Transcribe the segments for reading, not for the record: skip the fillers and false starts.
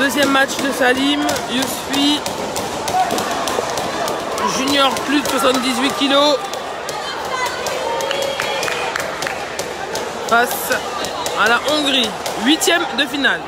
deuxième match de Salim Yousfi, junior plus de 78 kg, face à la Hongrie, 8e de finale.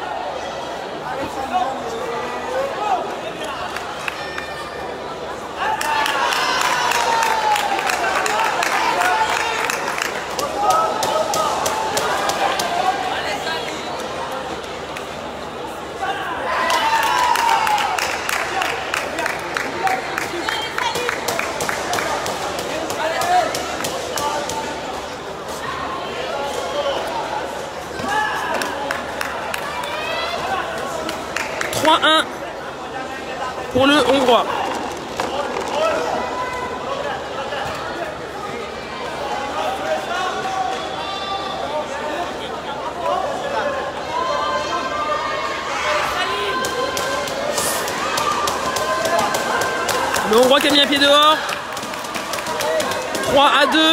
Pour le Hongrois. Le Hongrois qui a mis un pied dehors. 3-2.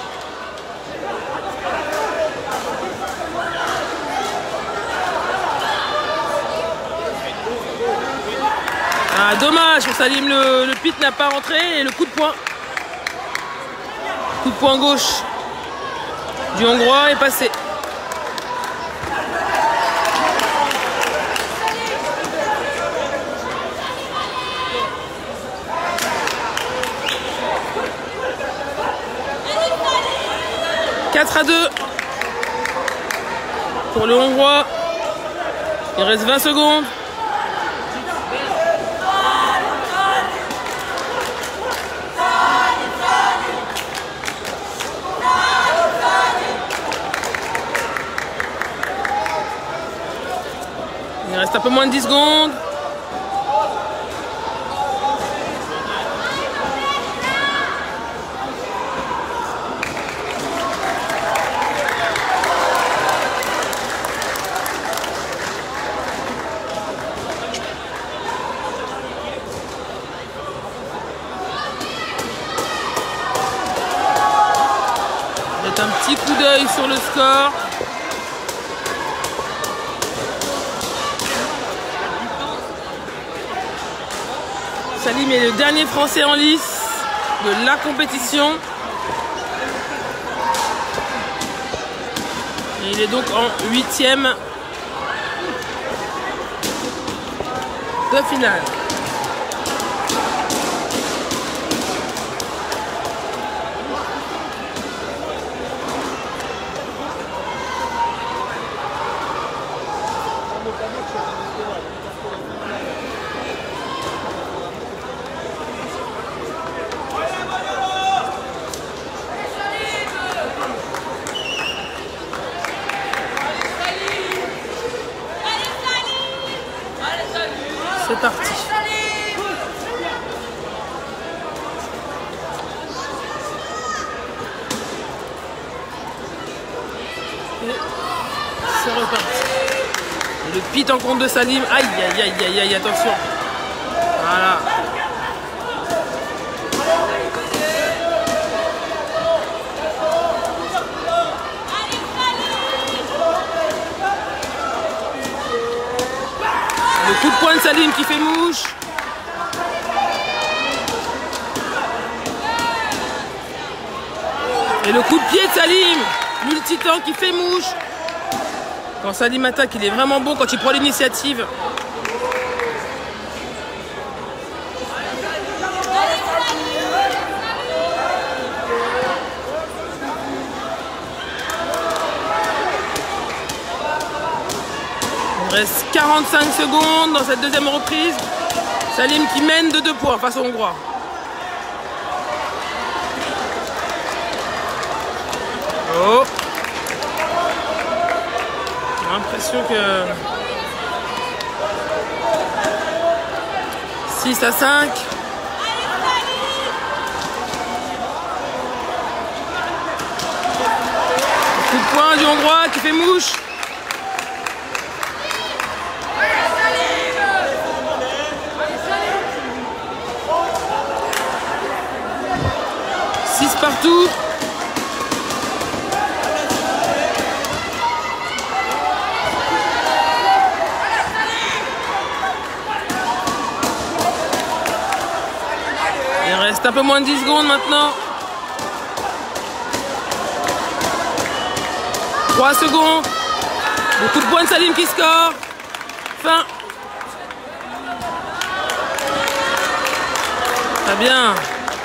Ah, dommage pour Salim, le pit n'a pas rentré et le coup de poing. Coup de poing gauche du Hongrois est passé. « 4-2 pour le Hongrois. Il reste 20 secondes. Il reste un peu moins de 10 secondes. Mettre un petit coup d'œil sur le score. Salim est le dernier Français en lice de la compétition. Et il est donc en 8e de finale. C'est parti. Et c'est reparti. Et le pit en compte de Salim. Aïe, aïe, aïe, aïe, aïe, attention. Voilà. Le coup de poing de Salim qui fait mouche. Et le coup de pied de Salim, multitank qui fait mouche. Quand Salim attaque, il est vraiment bon quand il prend l'initiative. Il reste 45 secondes dans cette deuxième reprise. Salim qui mène de 2 points face au Hongrois. Oh, j'ai l'impression que 6-5. Coup de poing du Hongrois qui fait mouche. Partout. Il reste un peu moins de 10 secondes maintenant. 3 secondes. Beaucoup de points de Salim qui score. Fin. Très bien.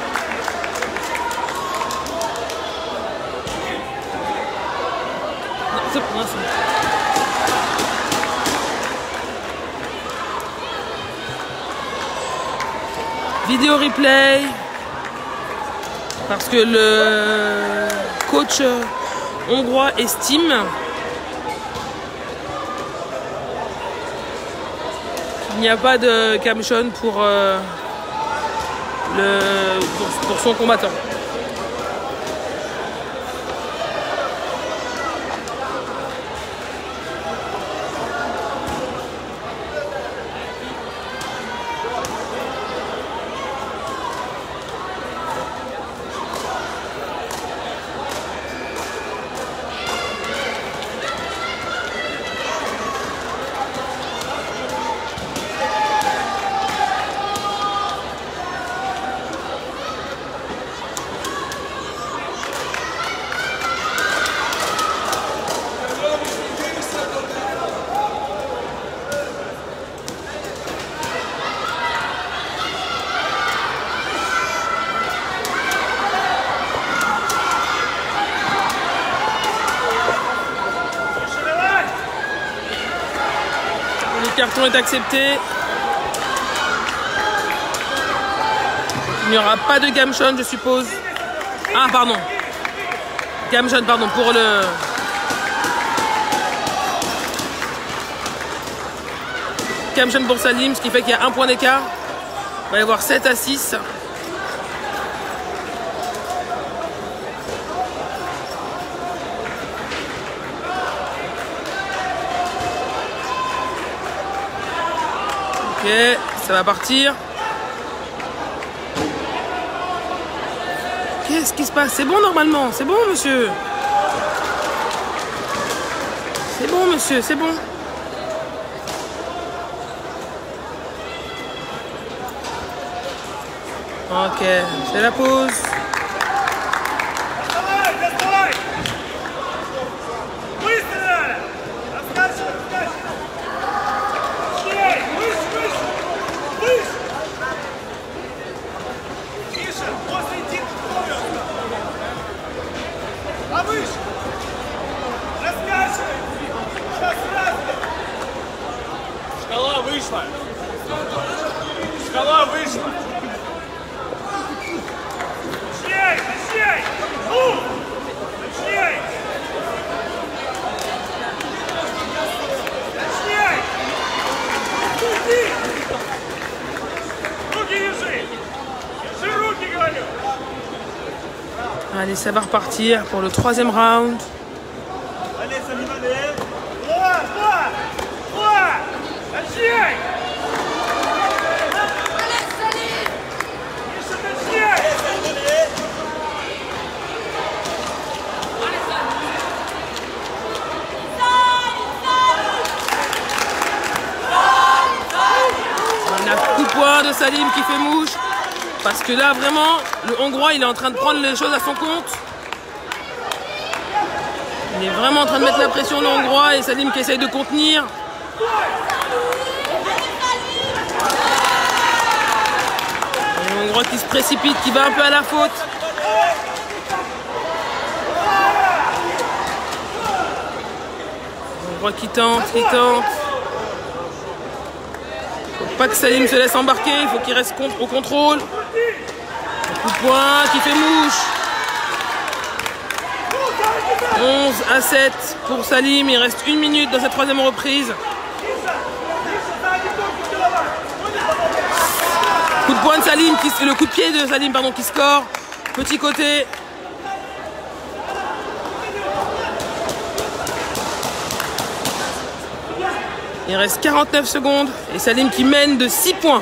Non, vidéo replay. Parce que le coach hongrois estime qu'il n'y a pas de camshot pour son combattant. Le carton est accepté. Il n'y aura pas de camshot, je suppose. Ah, pardon. Camshot, pardon, pour le... Camshot pour Salim, ce qui fait qu'il y a un point d'écart. Il va y avoir 7 à 6. Ok, ça va partir. Qu'est-ce qui se passe? C'est bon normalement, c'est bon monsieur. C'est bon monsieur, c'est bon. Ok, c'est la pause. Шкала вышла. Шкала вышла. Точней, точней. Ну! Точней. Точней. Уйди. Руки держи. Держи руки, говорю. Allez, ça va repartir pour le troisième round. Allez, Salim, allez. Два. Точней. Allez, Salim! Еще точней. On a coup de poing de Salim qui fait mouche. Parce que là, vraiment, le Hongrois, il est en train de prendre les choses à son compte. Il est vraiment en train de mettre la pression, le Hongrois, et Salim qui essaye de contenir. Le Hongrois qui se précipite, qui va un peu à la faute. Le Hongrois qui tente, Faut pas que Salim se laisse embarquer, il faut qu'il reste au contrôle. Un coup de poing qui fait mouche. 11 à 7 pour Salim, il reste 1 minute dans cette troisième reprise. Coup de poing de Salim, le coup de pied de Salim pardon, qui score. Petit côté. Il reste 49 secondes et Salim qui mène de 6 points.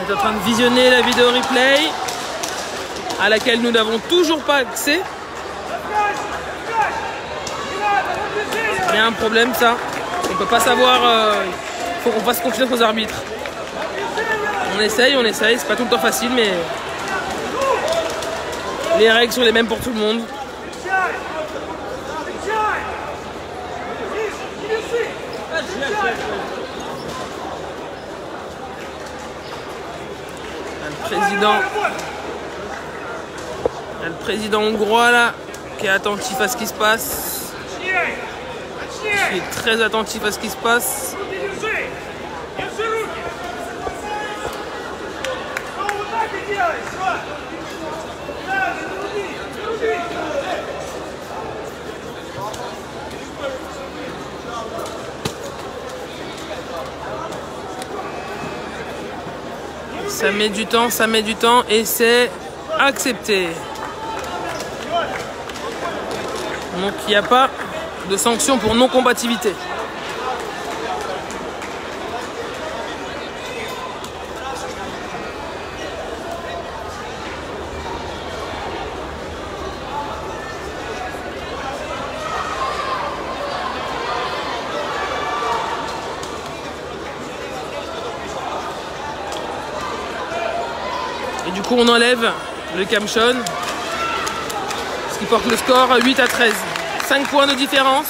On est en train de visionner la vidéo replay à laquelle nous n'avons toujours pas accès. Il y a un problème ça. On ne peut pas savoir. Il faut qu'on fasse confiance aux arbitres. On essaye. C'est pas tout le temps facile, mais les règles sont les mêmes pour tout le monde. Le président hongrois là, qui est attentif à ce qui se passe, qui est très attentif à ce qui se passe. Ça met du temps et c'est accepté. Donc il n'y a pas de sanction pour non-combativité. Et du coup on enlève le Kamshon, ce qui porte le score à 8-13. 5 points de différence.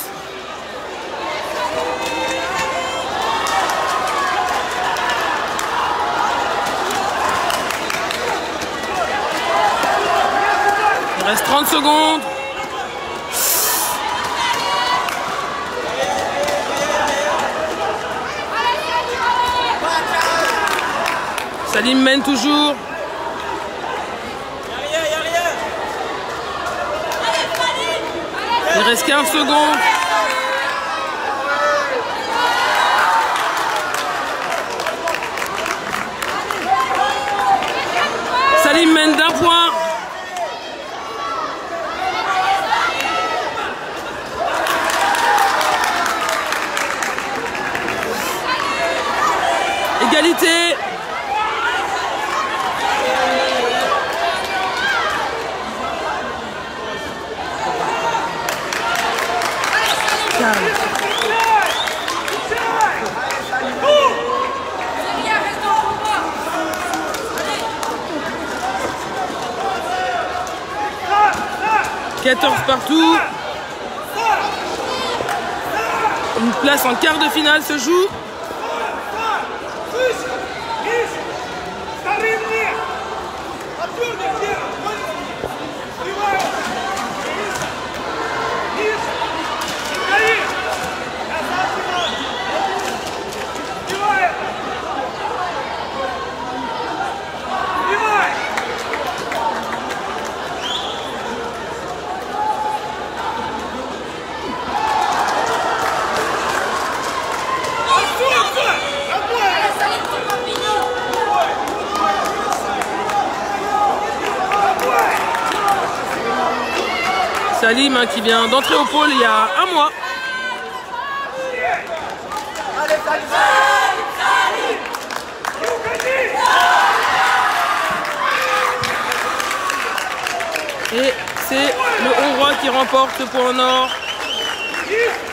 Il reste 30 secondes. Salim mène toujours. Il reste 15 secondes. Salim mène d'un point. Égalité. « 14 partout. Une place en quart de finale se joue. Salim qui vient d'entrer au pôle il y a un mois. Et c'est le Hongrois qui remporte ce point en or.